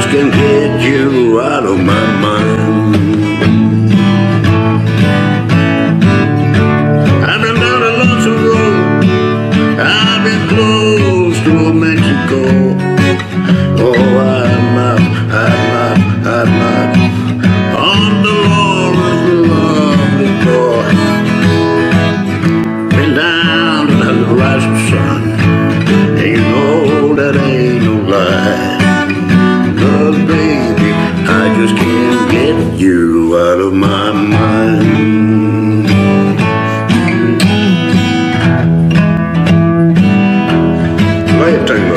just can't get you out of my mind. I've been down a lonesome road, I've been close to Mexico. Oh, I'm out on the Lord's lovely door. Been down to the rising sun, and you know that ain't no lie. 'Cause baby, I just can't get you out of my mind. Play it, Taylor.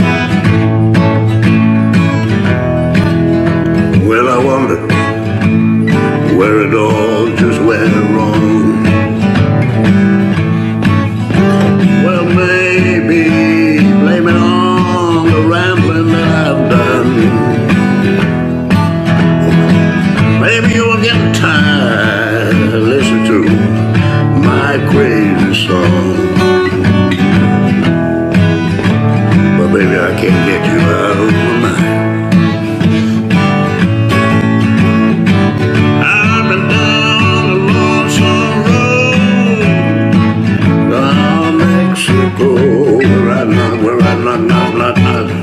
Well, I wonder where it all just went wrong. Well, maybe blame it on the rambling that I've done. Maybe you're getting tired to listen to my crazy song. But baby, I can't get you out of my mind. I've been down the lonesome road, down Mexico, where I knock.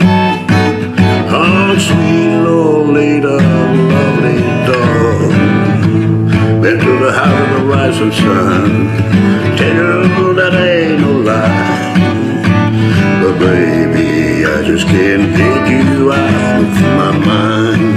Oh, sweet Lolita, lovely dog. Been to the house of the rising sun. Tell you that ain't no lie. But baby, I just can't get you out of my mind.